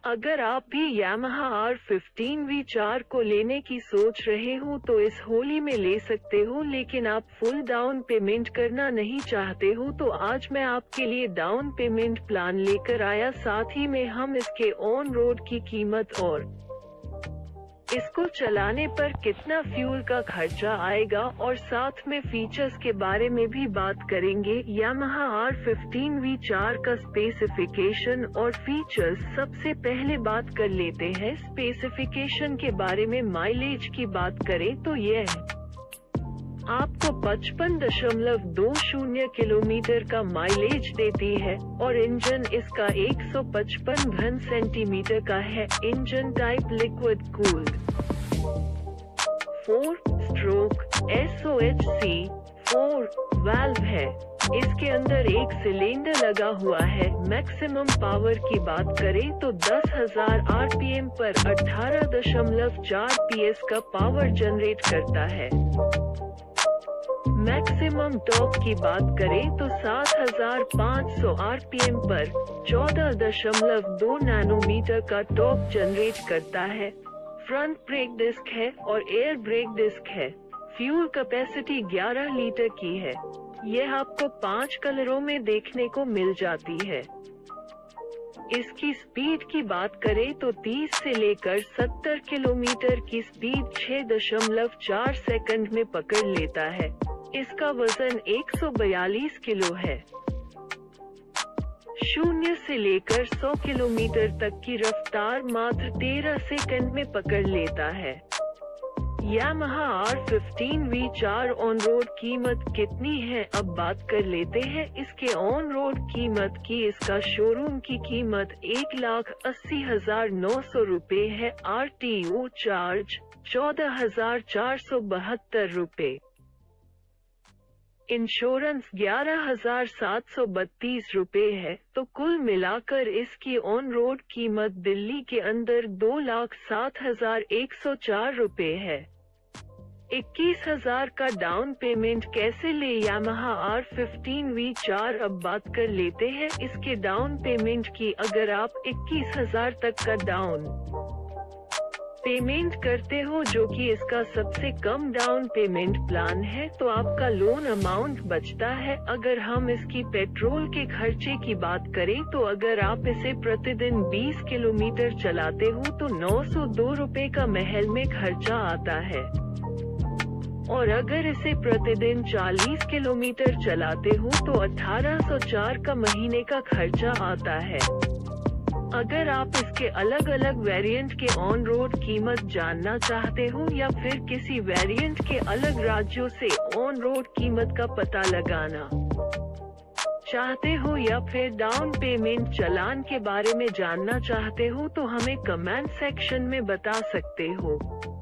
अगर आप भी यामाहा R15 V4 को लेने की सोच रहे हो तो इस होली में ले सकते हो, लेकिन आप फुल डाउन पेमेंट करना नहीं चाहते हो तो आज मैं आपके लिए डाउन पेमेंट प्लान लेकर आया। साथ ही में हम इसके ऑन रोड की कीमत और इसको चलाने पर कितना फ्यूल का खर्चा आएगा और साथ में फीचर्स के बारे में भी बात करेंगे। यामाहा R15 V4 का स्पेसिफिकेशन और फीचर्स। सबसे पहले बात कर लेते हैं स्पेसिफिकेशन के बारे में। माइलेज की बात करें तो यह आपको 55.20 किलोमीटर का माइलेज देती है और इंजन इसका 155 घन सेंटीमीटर का है। Engine type liquid cooled 4 stroke SOHC 4 valve है। इसके अंदर एक सिलेंडर लगा हुआ है। मैक्सिमम पावर की बात करें तो 10,000 RPM पर 18.4 PS का पावर जनरेट करता है। मैक्सिमम टॉर्क की बात करें तो 7,500 RPM पर 14.2 नैनोमीटर का टॉर्क जनरेट करता है। फ्रंट ब्रेक डिस्क है और एयर ब्रेक डिस्क है। फ्यूल कैपेसिटी 11 लीटर की है। यह आपको 5 कलरों में देखने को मिल जाती है। इसकी स्पीड की बात करें तो 30 से लेकर 70 किलोमीटर की स्पीड 6.4 सेकंड में पकड़ लेता है। इसका वजन 142 किलो है। 0 से लेकर 100 किलोमीटर तक की रफ्तार मात्र 13 सेकंड में पकड़ लेता है। Yamaha R15 V4 on road कीमत कितनी है, अब बात कर लेते हैं इसके ऑन रोड कीमत की। इसका शोरूम की कीमत 1,80,900 रुपए है। RTO चार्ज 14,472 रुपए। इंश्योरेंस 11,732 रुपए है। तो कुल मिलाकर इसकी ऑन रोड कीमत दिल्ली के अंदर 2,07,104 रुपए है। 21,000 का डाउन पेमेंट कैसे ले यामाहा R15 V4। अब बात कर लेते हैं इसके डाउन पेमेंट की। अगर आप 21,000 तक का डाउन पेमेंट करते हो, जो कि इसका सबसे कम डाउन पेमेंट प्लान है, तो आपका लोन अमाउंट बचता है। अगर हम इसकी पेट्रोल के खर्चे की बात करें तो अगर आप इसे प्रतिदिन 20 किलोमीटर चलाते हो तो 902 रुपए का महल में खर्चा आता है और अगर इसे प्रतिदिन 40 किलोमीटर चलाते हो तो 1804 का महीने का खर्चा आता है। अगर आप इसके अलग अलग वेरिएंट के ऑन रोड कीमत जानना चाहते हो या फिर किसी वेरिएंट के अलग राज्यों से ऑन रोड कीमत का पता लगाना चाहते हो या फिर डाउन पेमेंट चालान के बारे में जानना चाहते हो तो हमें कमेंट सेक्शन में बता सकते हो।